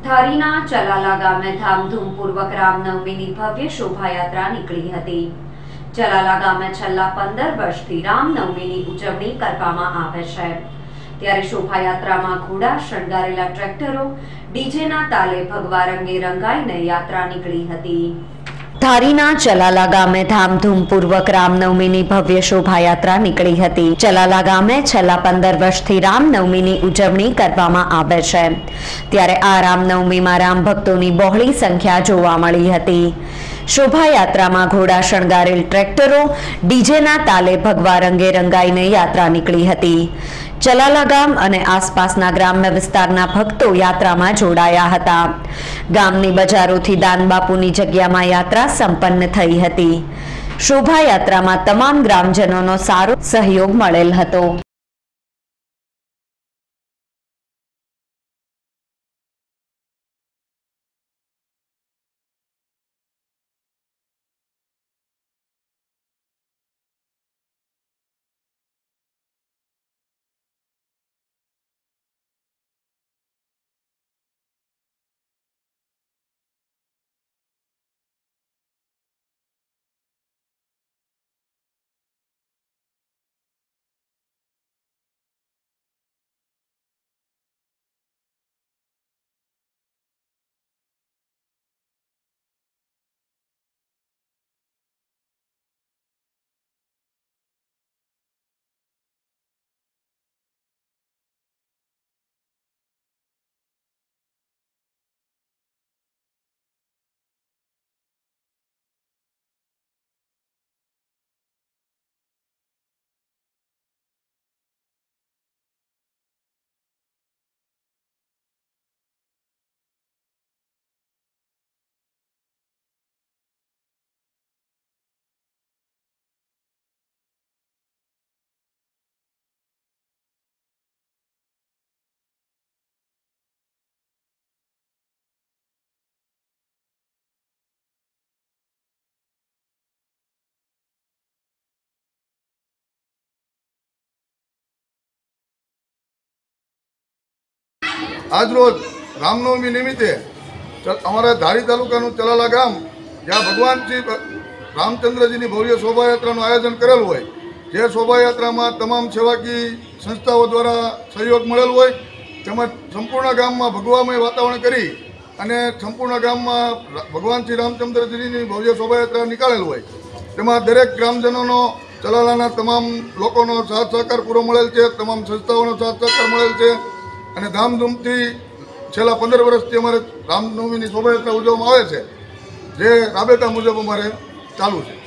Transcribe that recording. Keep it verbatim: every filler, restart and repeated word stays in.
થારીના ચલાલા ગામે ધામધૂમપૂર્વક રામનવમીની ભવ્ય શોભાયાત્રા નીકળી હતી। ચલાલા ગામે છેલ્લા પંદર વર્ષથી રામનવમીની ઉજવણી કરવામાં આવે છે, ત્યારે શોભાયાત્રામાં ઘોડા શણગારેલા ટ્રેક્ટરો ડીજેના તાલે ભગવા રંગે રંગાઈને યાત્રા નીકળી હતી। થારીના ચલાલા ગામે ધામધૂમપૂર્વક રામનવમીની ભવ્ય શોભાયાત્રા નીકળી હતી। ચલાલા ગામે છેલ્લા પંદર વર્ષથી રામનવમીની ઉજવણી કરવામાં આવે છે, ત્યારે આ રામનવમીમાં રામ ભક્તોની બહોળી સંખ્યા જોવા મળી હતી। શોભાયાત્રામાં ઘોડા શણગારેલ ટ્રેક્ટરો ડીજેના તાલે ભગવા રંગે રંગાઈને યાત્રા નીકળી હતી। ચલાલા ગામ અને આસપાસના ગ્રામ્ય વિસ્તારના ભક્તો યાત્રામાં જોડાયા હતા। ગામની બજારોથી દાનબાપુની જગ્યામાં યાત્રા સંપન્ન થઈ હતી। શોભાયાત્રામાં તમામ ગ્રામજનોનો સારો સહયોગ મળેલ હતો। आज रोज रामनवमी निमित्ते अमरा धारी तालुकाનું ચલાલા ગામ જ્યાં ભગવાન શ્રી રામચંદ્રજીની ભવ્ય શોભાયાત્રાનું આયોજન કરેલ હોય, જે શોભાયાત્રામાં તમામ સેવાકીય સંસ્થાઓ દ્વારા સહયોગ મળેલ હોય, તેમજ સંપૂર્ણ ગામમાં ભગવામય વાતાવરણ કરી અને સંપૂર્ણ ગામમાં ભગવાન શ્રી રામચંદ્રજીની ભવ્ય શોભાયાત્રા નીકાળેલ હોય, તેમાં દરેક ગ્રામજનોનો ચલાલાના તમામ લોકોનો સાથ સહકાર પૂરો મળેલ છે, તમામ સંસ્થાઓનો સાથ સહકાર મળેલ છે અને ધામધૂમથી છેલ્લા પંદર વર્ષથી અમારે રામનવમીની શોભાયાત્રા ઉજવવામાં આવે છે, જે રાબેતા મુજબ અમારે ચાલુ છે।